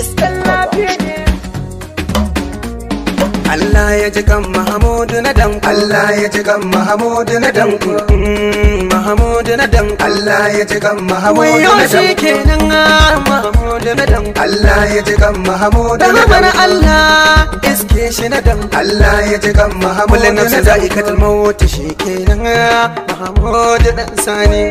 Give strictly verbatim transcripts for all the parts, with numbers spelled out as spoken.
iskan lafiya ne. Allah ya ji kan Mahamudu na danko, Allah ya ji kan Mahamudu na danko, Mahamudu na danko, Allah ya ji kan Mahamudu na danko. Wayo shi kenan Mahamudu na danko, Allah ya ji kan Mahamudu na danko. Bana Allah iske shi na danko, Allah ya ji kan Mahamudu na danko. Kullum nafsa za'ikatul maut shi kenan Mahamudu dan sani.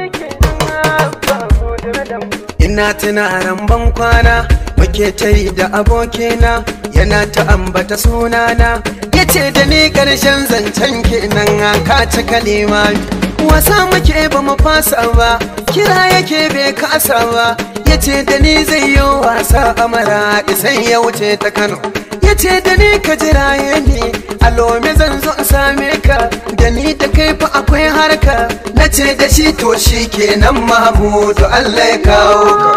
Ina tuna ramban kwana muke tayi da abokina, yana ta ambata sunana, yace da ni karshen zancen kenan ka ci kalima. Wasa muke ba mu fasa ba, kira yake bai kasa ba, yace da ni zai yi wasa amara sai ya wuce ta Kano. Yace da ni ka jiraye ni a Lome zan zo in same ka, da ni da kai fa akwai harka. Nace da shi to shi kenan Mahamudu Allah ya kawo ka.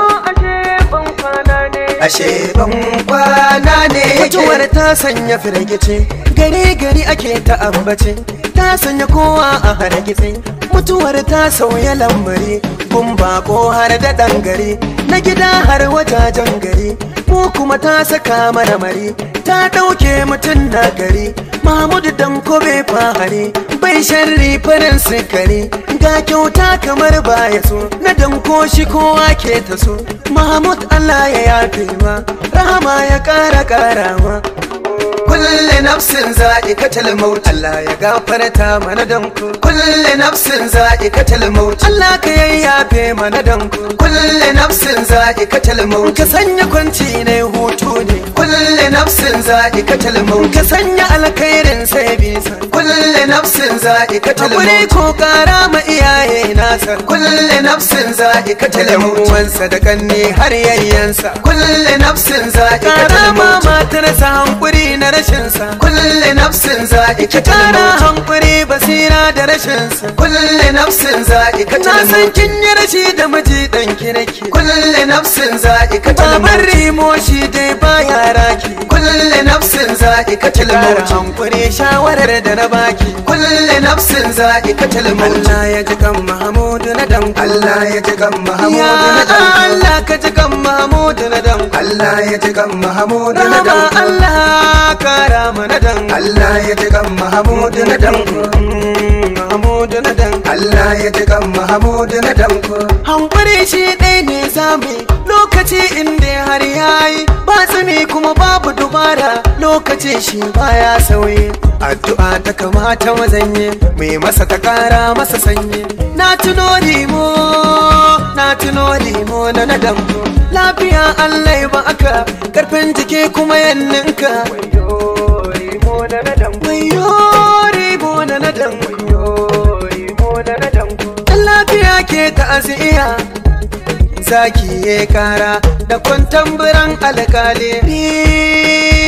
Ashe ban kwana ne mutuwar ta sanya firgice, gari gari ake ta ambace, ta sanya kowa a hargitse. Mutuwar ta sauya lambari, kun bako har da ɗan gari, na gida har wajajen gari, mu kuma ta saka mana mari, ta ɗauke mutum na gari. Mahamudu danko bai fahari, bai sharri farin sikari, ga kyauta kamar baya so, na danko shi kowa ke ta so. Mahamud Allah ya yafe ma, rahama ya ƙara ƙarawa. Kulle nafsin za'iqatul maut, Allah ya gafarta mana danko. Kulle nafsin za'iqatul maut, Allah ka yayyafe mana danko. Kulle nafsin za'iqatul maut, ka sanya kwanci ne hutu ne. Kulle nafsin za'iqatul maut, ka sanya alkhairin sai bisa. Kulle nafsin za'iqatul maut, hakuri ko kara ma iyaye nasa. Kulle nafsin za'iqatul maut, wansa da kanne har yayyansa. Kulle nafsin za'iqatul maut, kara ma matarsa hankuri na rashinsa. Kulle nafsin za'iqatul maut, kara hankuri basira da rashinsa. Kulle nafsin za'iqatul maut, na san kin yi rashi da miji dan kirki. Kulle nafsin za'iqatul maut, babar rimo shi dai baya raki. Kulle nafsin za'iqatul maut, hankuri shawarar da na baki. Kulle nafsin za'iqatul maut, Allah ya ji kan Mahamudu na danko, Allah ya ji kan Mahamudu na danko. Allah ka ji kan Mahamudu na danko, Allah ya ji kan Mahamudu na danko. Allah kara mana danko, Allah ya ji kan Mahamudu na danko. Mahamudu na danko, Allah ya ji kan Mahamudu na danko. Hankuri shi ɗaya ne zami, lokaci inda har yayi, ba tsimi kuma babu dubara, lokaci shi baya sauye. Addu'a ta kamata mazanye, mai masa ta kara masa sanye. Na tuno limo, na tuno limo na na danko, lafiya Allah ya baka, karfin jiki kuma yanninka. Wayo limo na na danko, wayo limo na na danko, wayo limo na na danko. Lafiya ke ta'aziyya, zaki ya kara da kwantan biran alƙali.